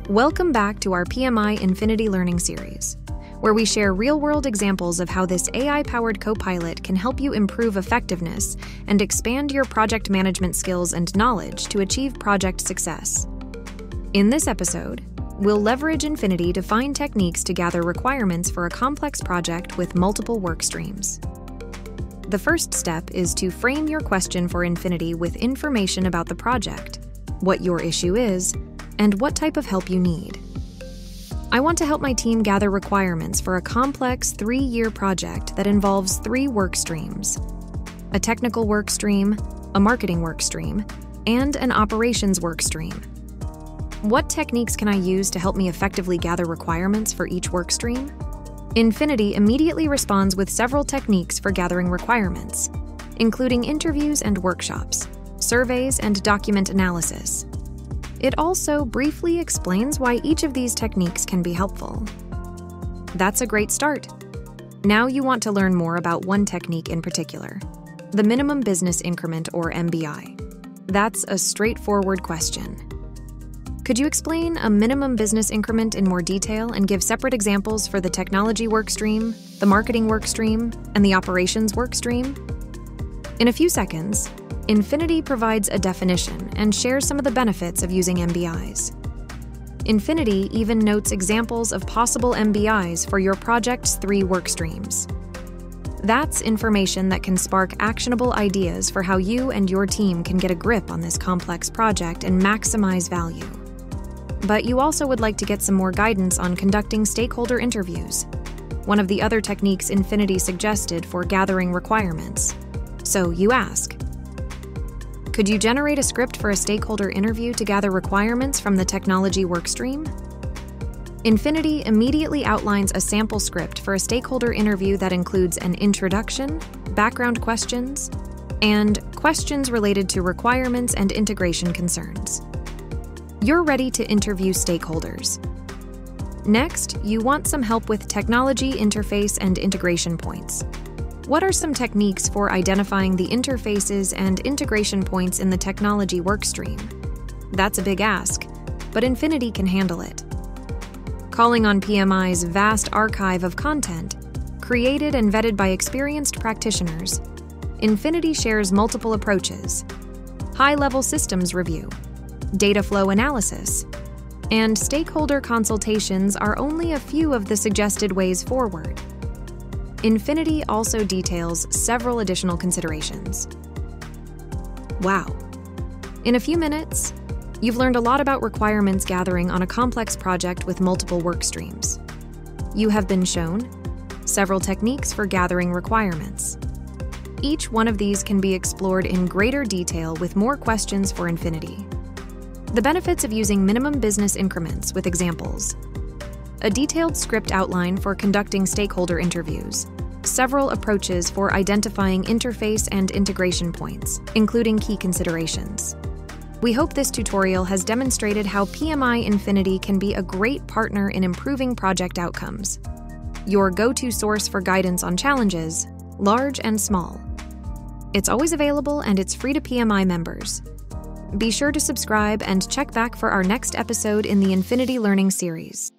Welcome back to our PMI Infinity Learning Series, where we share real-world examples of how this AI-powered co-pilot can help you improve effectiveness and expand your project management skills and knowledge to achieve project success. In this episode, we'll leverage Infinity to find techniques to gather requirements for a complex project with multiple work streams. The first step is to frame your question for Infinity with information about the project, what your issue is, and what type of help you need. I want to help my team gather requirements for a complex 3-year project that involves 3 work streams: a technical work stream, a marketing work stream, and an operations work stream. What techniques can I use to help me effectively gather requirements for each work stream? Infinity immediately responds with several techniques for gathering requirements, including interviews and workshops, surveys, and document analysis. It also briefly explains why each of these techniques can be helpful. That's a great start. Now you want to learn more about one technique in particular, the Minimum Business Increment, or MBI. That's a straightforward question. Could you explain a minimum business increment in more detail and give separate examples for the technology workstream, the marketing workstream, and the operations workstream? In a few seconds, Infinity provides a definition and shares some of the benefits of using MBIs. Infinity even notes examples of possible MBIs for your project's 3 work streams. That's information that can spark actionable ideas for how you and your team can get a grip on this complex project and maximize value. But you also would like to get some more guidance on conducting stakeholder interviews, one of the other techniques Infinity suggested for gathering requirements. So you ask, could you generate a script for a stakeholder interview to gather requirements from the technology workstream? Infinity immediately outlines a sample script for a stakeholder interview that includes an introduction, background questions, and questions related to requirements and integration concerns. You're ready to interview stakeholders. Next, you want some help with technology, interface, and integration points. What are some techniques for identifying the interfaces and integration points in the technology workstream? That's a big ask, but Infinity can handle it. Calling on PMI's vast archive of content, created and vetted by experienced practitioners, Infinity shares multiple approaches: high-level systems review, data flow analysis, and stakeholder consultations are only a few of the suggested ways forward. Infinity also details several additional considerations. Wow. In a few minutes, you've learned a lot about requirements gathering on a complex project with multiple work streams. You have been shown several techniques for gathering requirements. Each one of these can be explored in greater detail with more questions for Infinity. The benefits of using minimum business increments with examples: a detailed script outline for conducting stakeholder interviews, several approaches for identifying interface and integration points, including key considerations. We hope this tutorial has demonstrated how PMI Infinity can be a great partner in improving project outcomes, your go-to source for guidance on challenges, large and small. It's always available and it's free to PMI members. Be sure to subscribe and check back for our next episode in the Infinity Learning Series.